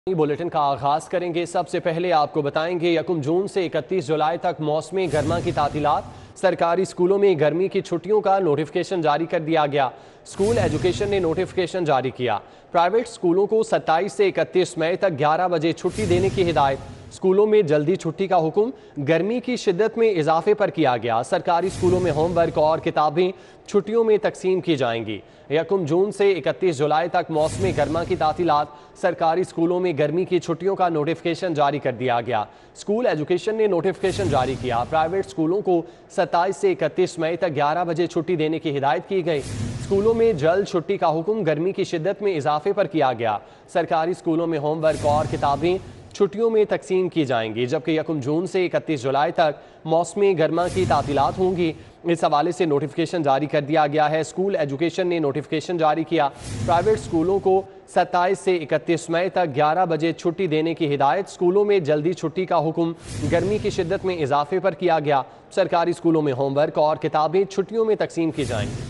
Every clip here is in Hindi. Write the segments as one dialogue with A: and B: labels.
A: बुलेटिन का आगाज करेंगे। सबसे पहले आपको बताएंगे 1 जून से 31 जुलाई तक मौसमी गर्मा की तातीलात। सरकारी स्कूलों में गर्मी की छुट्टियों का नोटिफिकेशन जारी कर दिया गया। स्कूल एजुकेशन ने नोटिफिकेशन जारी किया। प्राइवेट स्कूलों को 27 से 31 मई तक 11 बजे छुट्टी देने की हिदायत। स्कूलों में जल्दी छुट्टी का हुक्म। गर्मी की शिद्दत में इजाफे पर किया गया। सरकारी स्कूलों में होमवर्क और किताबें छुट्टियों में तकसीम की जाएंगी। 1 जून से 31 जुलाई तक मौसमी गर्मा की तातीलात। सरकारी स्कूलों में गर्मी की छुट्टियों का नोटिफिकेशन जारी कर दिया गया। स्कूल एजुकेशन ने नोटिफिकेशन जारी किया। प्राइवेट स्कूलों को 27 से 31 मई तक 11 बजे छुट्टी देने की हिदायत की गई। स्कूलों में जल्द छुट्टी का हुक्म। गर्मी की शिद्दत में इजाफे पर किया गया। सरकारी स्कूलों में होमवर्क और किताबें छुट्टियों में तकसीम की जाएंगी, जबकि 1 जून से 31 जुलाई तक मौसमी गर्मा की तातीलात होंगी। इस हवाले से नोटिफिकेशन जारी कर दिया गया है। स्कूल एजुकेशन ने नोटिफिकेशन जारी किया। प्राइवेट स्कूलों को 27 से 31 मई तक 11 बजे छुट्टी देने की हिदायत। स्कूलों में जल्दी छुट्टी का हुक्म। गर्मी की शिद्दत में इजाफे पर किया गया। सरकारी स्कूलों में होमवर्क और किताबें छुट्टियों में तकसीम की जाएंगी।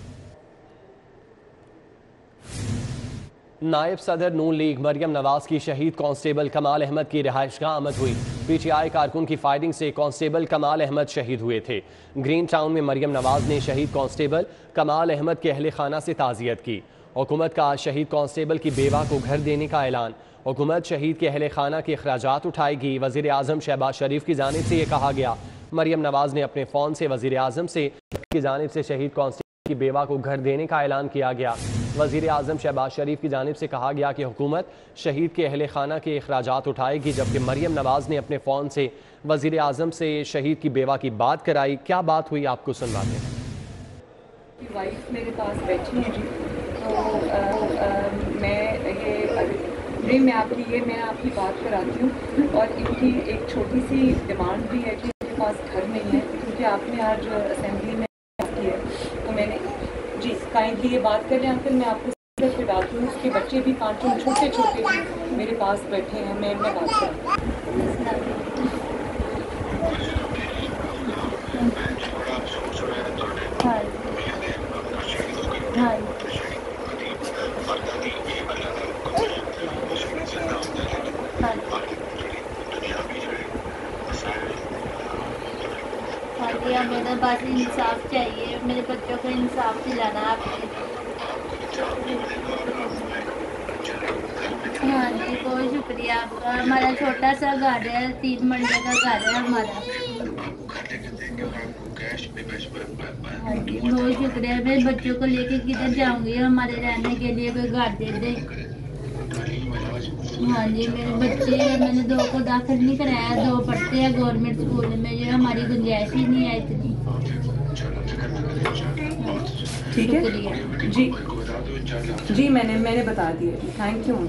A: नायब सदर नून लीग मरियम नवाज की शहीद कांस्टेबल कमाल अहमद की रिहाइशगाह आमद हुई। पीटीआई कारकुन की फायरिंग से कांस्टेबल कमाल अहमद शहीद हुए थे। ग्रीन टाउन में मरियम नवाज ने शहीद कांस्टेबल कमाल अहमद के अहले खाना से ताज़ियत की। हुकूमत का शहीद कांस्टेबल की बेवा को घर देने का ऐलान। हुकूमत शहीद के अहले खाना के अखराजात उठाएगी। वज़ीर आज़म शहबाज शरीफ की जानिब से ये कहा गया। मरियम नवाज ने अपने फ़ोन से वज़ीर आज़म से की जानिब से शहीद कांस्टेबल की बेवा को घर देने का ऐलान किया गया। वज़ीर आज़म शहबाज शरीफ की जानिब से कहा गया कि हुकूमत शहीद के अहले खाना के अखराजात उठाएगी, जबकि मरियम नवाज ने अपने फ़ोन से वज़ीर आज़म से शहीद की बेवा की बात कराई। क्या बात हुई आपको सुनवाते हैं।
B: वाइफ मेरे पास बैठी है जी, तो मैं आपकी बात कराती हूँ। और इनकी एक छोटी सी डिमांड भी है कि मेरे पास घर नहीं है, क्योंकि आपने आज असेंबली में की है, तो मैंने जी काइंडली ये बात कर लें, फिर मैं आपको पे डालती हूँ। उसके बच्चे भी 5 छोटे छोटे भी मेरे पास बैठे हैं। मैं बात करूँ।
C: मेरे पास इंसाफ चाहिए, मेरे बच्चों को इंसाफ दिलाना आपने। हाँ जी, बहुत शुक्रिया आपका। हमारा छोटा सा घर है, 3 मंडे का घर है हमारा। हाँ जी, बहुत शुक्रिया। मेरे बच्चों को लेके किधर जाऊंगी? हमारे रहने के लिए कोई घर दे दे। हाँ जी, मेरे बच्चे, मैंने 2 को दाखिल नहीं कराया, 2 पढ़ते हैं गवर्नमेंट स्कूल में। ये हमारी गुंजाइश ही नहीं है इतनी।
B: ठीक है जी जी, मैंने बता दिया। Thank you.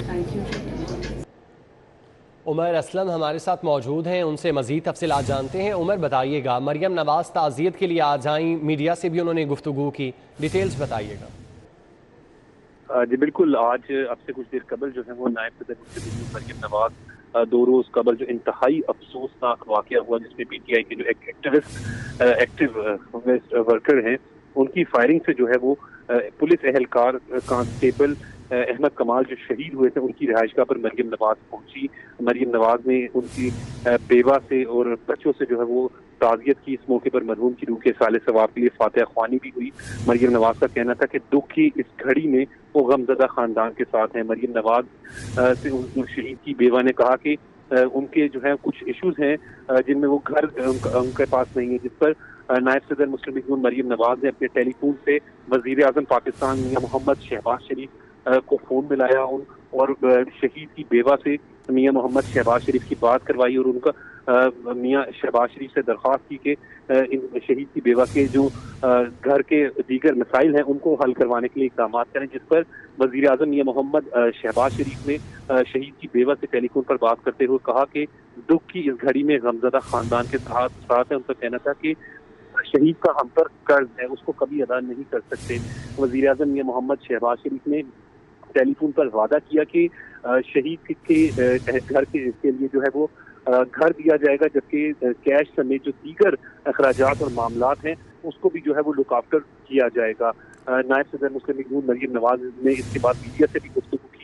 A: उमर असलम हमारे साथ मौजूद हैं, उनसे मज़ीद तफसीलात जानते हैं। उमर बताइएगा, मरियम नवाज ताज़ियत के लिए आज आई, मीडिया से भी उन्होंने गुफ्तगू की, डिटेल्स बताइएगा।
D: जी बिल्कुल, आज अब से कुछ देर कबल जो है वो नायब सदर मरियम नवाज 2 रोज कबल जो इंतहाई अफसोसनाक वाक़या हुआ, जिसमें पीटीआई के जो एक्टिव वर्कर हैं, उनकी फायरिंग से जो है वो पुलिस एहलकार कांस्टेबल अहमद कमाल जो शहीद हुए थे, उनकी रिहाइशगाह पर मरियम नवाज पहुंची। मरियम नवाज ने उनकी बेवा से और बच्चों से जो है वो ताज़ियत की। इस मौके पर मरहूम की रूह के साले सवाब के लिए फातिहा ख्वानी भी हुई। मरियम नवाज का कहना था कि दुख की इस घड़ी में वो गमज़दा खानदान के साथ हैं। मरियम नवाज से उन शहीद की बेवा ने कहा कि उनके जो है कुछ इश्यूज हैं जिनमें वो घर उनके पास नहीं है, जिस पर नायब सदर मुस्लिम लीग मरियम नवाज ने अपने टेलीफोन से वज़ीर आज़म पाकिस्तान मियां मोहम्मद शहबाज शरीफ को फ़ोन मिलाया और शहीद की बेवा से मियां मोहम्मद शहबाज शरीफ की बात करवाई और उनका मियां शहबाज शरीफ से दरख्वास्त की कि इन शहीद की बेवा के जो घर के दीगर मसाइल हैं उनको हल करवाने के लिए इक़दाम करें, जिस पर वज़ीर आज़म मियां मोहम्मद शहबाज शरीफ ने शहीद की बेवा से टेलीफोन पर बात करते हुए कहा कि दुख की इस घड़ी में गमज़दा खानदान के साथ है। उनका कहना था कि शहीद का हम पर कर्ज है, उसको कभी अदा नहीं कर सकते। वज़ीर आज़म मियां मोहम्मद शहबाज शरीफ ने टेलीफोन पर वादा किया कि शहीद के घर के लिए जो है वो घर दिया जाएगा, जबकि कैश समेत जो दीगर अखराजात और मामलात हैं उसको भी जो है वो लुक आफ्टर किया जाएगा। नायब सदर मुस्लिम लीग नून मरियम नवाज ने इसके बाद मीडिया से भी गुफ्तगू की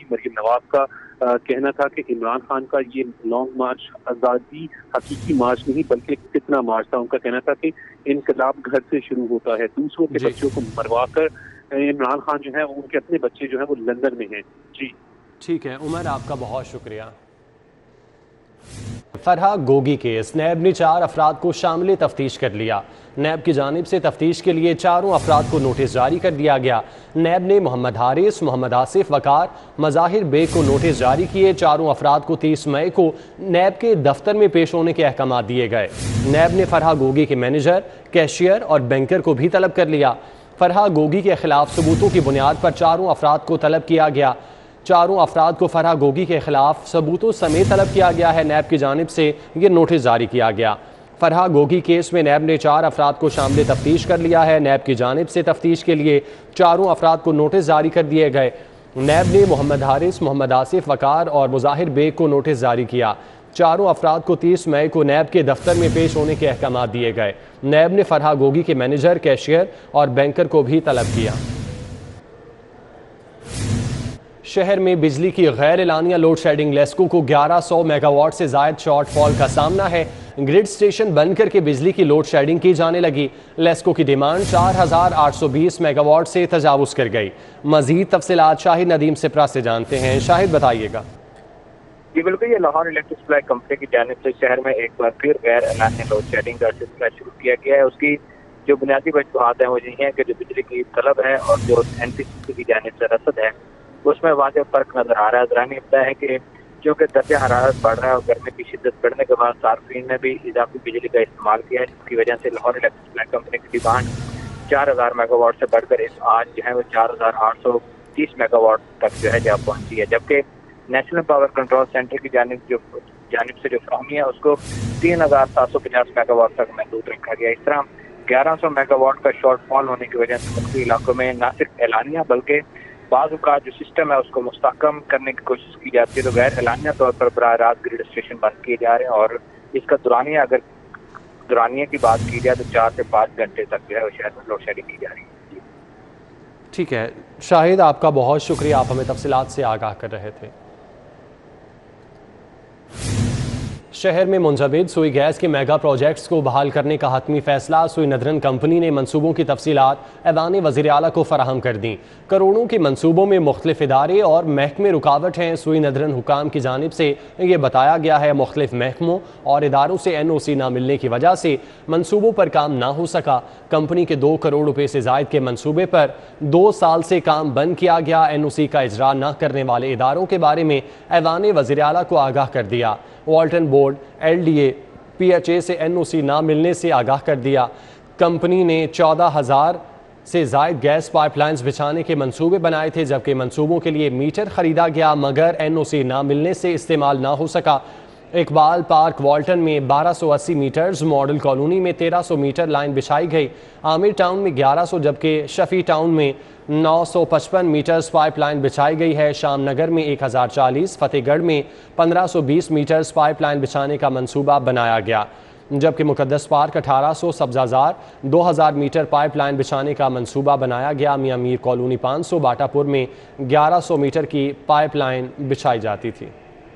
D: थी। मरियम नवाज का कहना था कि इमरान खान का ये लॉन्ग मार्च आज़ादी हकीकी मार्च नहीं बल्कि कितना मार्च था। उनका कहना था कि इनकलाब घर से शुरू होता है। दूसरों के बच्चों को मरवा कर इमरान खान जो है उनके अपने बच्चे जो है वो लंदन में हैं। जी
A: ठीक है उमर, आपका बहुत शुक्रिया। फरहा गोगी केस, नैब ने 4 अफराद को शामिल तफ्तीश कर लिया। नैब की जानिब से तफ्तीश के लिए 4 अफराद को नोटिस जारी कर दिया गया। नैब ने मोहम्मद हारिस, मोहम्मद आसिफ वकार, मज़ाहिर बेग को नोटिस जारी किए। 4 अफराद को 30 मई को नैब के दफ्तर में पेश होने के अहकाम दिए गए। नैब ने फरहा गोगी के मैनेजर, कैशियर और बैंकर को भी तलब कर लिया। फरहा गोगी के खिलाफ सबूतों की बुनियाद पर 4 अफराद को तलब किया गया। 4 अफराद को फरहा गोगी के खिलाफ सबूतों समेत तलब किया गया है। नैब की जानिब से ये नोटिस जारी किया गया। फरहा गोगी केस में नैब ने 4 अफराद को शामिल तफ्तीश कर लिया है। नैब की जानिब से तफ्तीश के लिए 4 अफराद को नोटिस जारी कर दिए गए। नैब ने मोहम्मद हारिस, मोहम्मद आसिफ वकार और मुज़ाहिर बेग को नोटिस जारी किया। 4 अफराद को 30 मई को नैब के दफ्तर में पेश होने के अहकाम दिए गए। नैब ने फरहा गोगी के मैनेजर, कैशियर और बैंकर को भी तलब किया। शहर में बिजली की गैर एलानिया लोड शेडिंग, लेस्को को 1100 मेगावाट से ज़ायद शॉर्टफॉल का सामना है। ग्रिड स्टेशन बंद करके बिजली की लोड शेडिंग की जाने लगी। लेस्को की डिमांड 4820 मेगावाट से तजावुज़ कर गई। मजीद तफसीलात शाहिद नदीम सिप्रा से जानते हैं। शाहिद बताइएगा।
E: जी बिल्कुल, ये लाहौर इलेक्ट्रिक सप्लाई कंपनी की जानिब से शहर में एक बार फिर गैर एलानिया लोड शेडिंग का सिलसिला शुरू किया गया है। उसकी जो बुनियादी वजूहात हैं वो यही है कि जो बिजली की तलब है और जो NPCC की जानिब से रसद है उसमें वाज़ेह फर्क नजर आ रहा है। ज़रानी होता है कि क्योंकि दर्जा हरारत बढ़ रहा है और गर्मी की शिद्दत बढ़ने के बाद सार्फिन ने भी इजाफी बिजली का इस्तेमाल किया है, जिसकी वजह से लाहौर इलेक्ट्रिक सप्लाई कंपनी की डिमांड 4000 मेगावाट से बढ़कर इस आज जो है वो 4830 मेगावाट तक जो है जा पहुंची है। जबकि नेशनल पावर कंट्रोल सेंटर की जानिब से जो फ्राहमी है उसको 3750 मेगावाट तक महदूद रखा गया। इस तरह 1100 मेगावाट का शॉर्टफॉल होने की वजह से मुख्तलिफ इलाकों में न सिर्फ एलानिया बल्कि बाज़ का जो सिस्टम है उसको मुस्तहकम करने की कोशिश की जाती है। तो गैर एलानिया तौर पर बराह रास्त ग्रिड स्टेशन बंद किए जा रहे हैं और इसका दुरानिया की बात की जाए तो 4 से 5 घंटे तक जो है वो शहर में लोड शेडिंग की जा रही है।
A: ठीक है शाहिद, आपका बहुत शुक्रिया, आप हमें तफसीलात से आगाह कर रहे थे। शहर में मुंजमद सुई गैस के मेगा प्रोजेक्ट्स को बहाल करने का हतमी फैसला। सुई नदरन कंपनी ने मनसूबों की तफसीलात ऐवान वज़ीर आला को फराहम कर दी। करोड़ों के मनसूबों में मुख्तलिफ इदारे और महकमे रुकावट हैं। सुई नदरन हुकाम की जानिब से ये बताया गया है मुख्तलिफ महकमों और इदारों से NOC ना मिलने की वजह से मनसूबों पर काम ना हो सका। कंपनी के 2 करोड़ रुपये से ज़ायद के मनसूबे पर 2 साल से काम बंद किया गया। NOC का इजरा न करने वाले इदारों के बारे में ऐवान वज़ीर आला को आगाह कर दिया। वाल्टन बोर्ड, LDA, PHA से NOC ना मिलने से आगाह कर दिया। कंपनी ने 14,000 से ज़ायद गैस पाइपलाइंस बिछाने के मंसूबे बनाए थे, जबकि मंसूबों के लिए मीटर ख़रीदा गया मगर NOC ना मिलने से इस्तेमाल ना हो सका। इकबाल पार्क वाल्टन में 1280 मीटर्स, मॉडल कॉलोनी में 1300 मीटर लाइन बिछाई गई। आमिर टाउन में 1100 जबकि शफी टाउन में 955 मीटर्स पाइपलाइन बिछाई गई है। शाम नगर में 1040, फतेहगढ़ में 1520 मीटर्स पाइपलाइन बिछाने का मंसूबा बनाया गया, जबकि Muqaddas park 1800, Sabzazar 2000 meter pipeline बिछाने का मंसूबा बनाया गया। मियां मीर कॉलोनी 500, बाटापुर में 1100 मीटर की पाइपलाइन बिछाई जाती थी।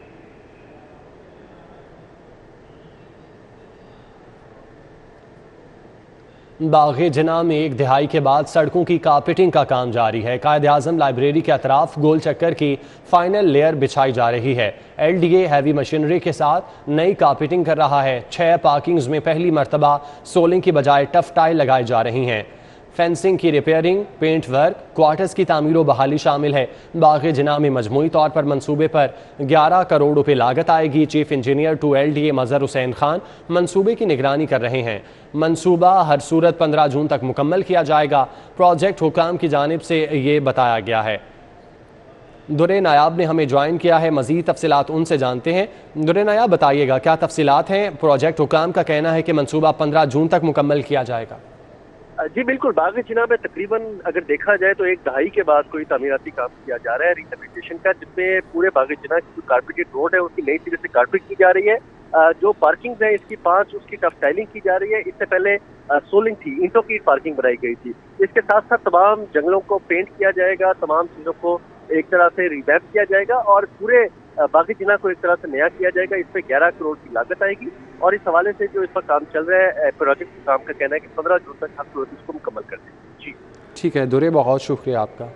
A: बाग़े जिना में 1 दिहाई के बाद सड़कों की कारपेटिंग का काम जारी है। कायद आज़म लाइब्रेरी के अतराफ गोल चक्कर की फाइनल लेयर बिछाई जा रही है। LDA हैवी मशीनरी के साथ नई कारपेटिंग कर रहा है। 6 पार्किंग्स में पहली मरतबा सोलिंग की बजाय टफ टाइल लगाई जा रही हैं। फेंसिंग की रिपेयरिंग, पेंट वर्क, क्वार्टर्स की तामीर व बहाली शामिल है। बाग़े जिना में मजमूई तौर पर मंसूबे पर 11 करोड़ रुपए लागत आएगी। Chief engineer to LDA Mazhar Hussain Khan मंसूबे की निगरानी कर रहे हैं। मंसूबा हर सूरत 15 जून तक मुकम्मल किया जाएगा। प्रोजेक्ट हुकाम की जानिब से ये बताया गया है। दुरे नायाब ने हमें ज्वाइन किया है, मज़ीद तफसीलात उनसे जानते हैं। दुरे नायाब बताइएगा क्या तफसीलात हैं? प्रोजेक्ट हुकाम का कहना है कि मंसूबा 15 जून तक मुकम्मल किया जाएगा।
F: जी बिल्कुल, बाग़े जिना में तकरीबन अगर देखा जाए तो 1 दहाई के बाद कोई तामीराती काम किया जा रहा है रिहेबिलिटेशन का, जिसमें पूरे बाग़े जिना की जो कारपेटेड रोड है उसकी नई सिरे से कारपेट की जा रही है। जो पार्किंग है इसकी 5 उसकी टफ टाइलिंग की जा रही है। इससे पहले सोलिंग थी, ईंटों की पार्किंग बनाई गई थी। इसके साथ साथ तमाम जंगलों को पेंट किया जाएगा, तमाम चीज़ों को एक तरह से रिवैम्प किया जाएगा और पूरे बागी जिना को एक तरह से नया किया जाएगा। इस पे 11 करोड़ की लागत आएगी और इस हवाले से जो इस पर काम चल रहा है, प्रोजेक्ट के काम का कहना है कि 15 जून तक हम लोग इसको मुकम्मल कर देंगे। जी
A: ठीक है दुरे, बहुत शुक्रिया आपका।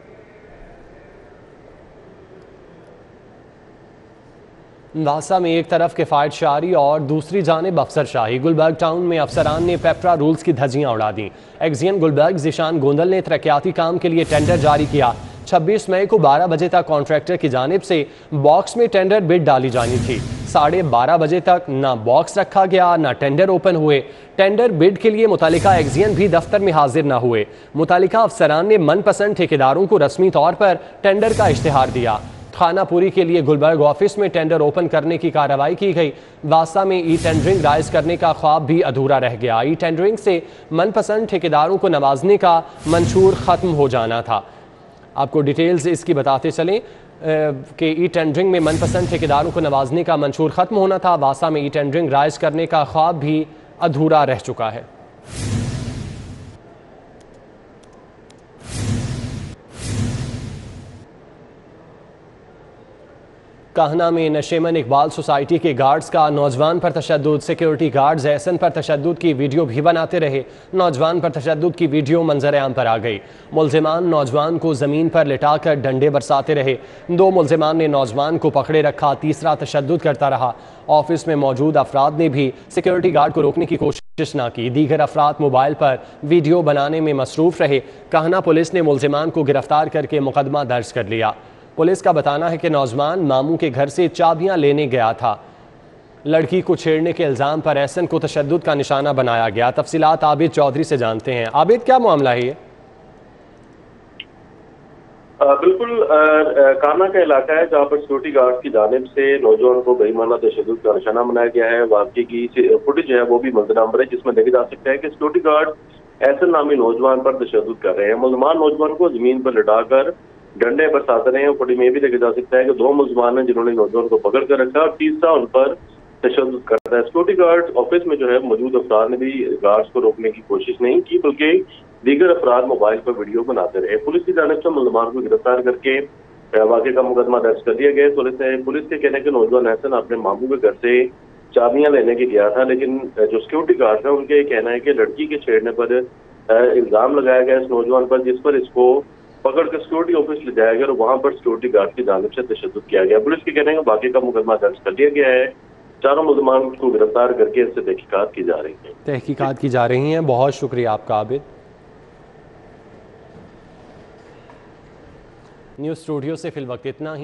A: नासा में एक तरफ किफ़ायत शारी और दूसरी जानिब अफसरशाही। गुलबर्ग टाउन में अफसरान ने पेपरा रूल्स की धज्जियां उड़ा दी। एक्जियन गुलबर्ग ज़िशान गोंदल ने तरक्याती काम के लिए टेंडर जारी किया। 26 मई को 12 बजे तक कॉन्ट्रैक्टर की जानिब से बॉक्स में टेंडर बिड डाली जानी थी। 12:30 बजे तक ना बॉक्स रखा गया, ना टेंडर ओपन हुए। टेंडर बिड के लिए मुतालिका एक्जियन भी दफ्तर में हाजिर न हुए। मुतालिका अफसरान ने मनपसंद ठेकेदारों को रस्मी तौर पर टेंडर का इश्तिहार दिया। खानापुरी के लिए गुलबर्ग ऑफिस में टेंडर ओपन करने की कार्रवाई की गई। वासा में ई टेंडरिंग राइज करने का ख्वाब भी अधूरा रह गया। ई टेंडरिंग से मनपसंद ठेकेदारों को नवाजने का मंशूर ख़त्म हो जाना था। आपको डिटेल्स इसकी बताते चलें कि ई टेंडरिंग में मनपसंद ठेकेदारों को नवाजने का मंशूर ख़त्म होना था। वासा में ई टेंडरिंग राइज करने का ख्वाब भी अधूरा रह चुका है। काहना में नशेमन इकबाल सोसाइटी के गार्ड्स का नौजवान पर तशद्दुद। सिक्योरिटी गार्ड्स एहसन पर तशद्दुद की वीडियो भी बनाते रहे। नौजवान पर तशद्दुद की वीडियो मंजर आम पर आ गई। मुलजिमान नौजवान को ज़मीन पर लिटाकर डंडे बरसाते रहे। 2 मुलजिमान ने नौजवान को पकड़े रखा, तीसरा तशद्दुद करता रहा। ऑफिस में मौजूद अफराद ने भी सिक्योरिटी गार्ड को रोकने की कोशिश न की। दीगर अफराद मोबाइल पर वीडियो बनाने में मसरूफ़ रहे। काहना पुलिस ने मुलजिमान को गिरफ्तार करके मुकदमा दर्ज कर लिया। पुलिस का बताना है कि नौजवान मामू के घर से चाबियां लेने गया था। लड़की को छेड़ने के इल्ज़ाम पर एहसन को तशद्दुद का निशाना बनाया गया। तफसीलात आबिद चौधरी से जानते हैं। आबिद, क्या मामला है ये?
G: बिल्कुल काना का इलाका है जहाँ पर सिक्योरिटी गार्ड की जानिब से नौजवान को बेईमाना तशद्दुद का निशाना बनाया गया है। वाकई की फुटेज है वो भी मंजर है, जिसमें देखा जा सकता है कि सिक्योरिटी गार्ड एहसन नामी नौजवान पर तशद्दुद कर रहे हैं। मुलजमान नौजवान को जमीन पर लिटाकर डंडे बरसाते रहे हैं। फुटेज में भी देखा जा सकता है कि 2 मुलजमान हैं जिन्होंने नौजवान को पकड़ कर रखा और तीसरा उन पर तशद्दुद करता है। सिक्योरिटी गार्ड ऑफिस में जो है मौजूद अफराद ने भी गार्ड्स को रोकने की कोशिश नहीं की, बल्कि दीगर अफराद मोबाइल पर वीडियो बनाते रहे। पुलिस की जानिब से मुलजमान को गिरफ्तार करके वाक़े का मुकदमा दर्ज कर दिया गया। पुलिस के कहने के नौजवान एहसन अपने मामू के घर से चाबियां लेने के गया था, लेकिन जो सिक्योरिटी गार्ड है उनके कहना है कि लड़की के छेड़ने पर इल्जाम लगाया गया इस नौजवान पर, जिस पर इसको पकड़ कर सिक्योरिटी ऑफिस ले जाया गया और वहां पर सिक्योरिटी गार्ड की जानिब से तशद्दुद किया गया। पुलिस के कहने का बाकी का मुकदमा दर्ज कर दिया गया है। चारों मुलजमान को गिरफ्तार करके इससे तहकीकात की जा रही है।
A: तहकीकात की जा रही हैं। बहुत शुक्रिया आपका आबिद। न्यूज़ स्टूडियो से फिल वक्त इतना ही।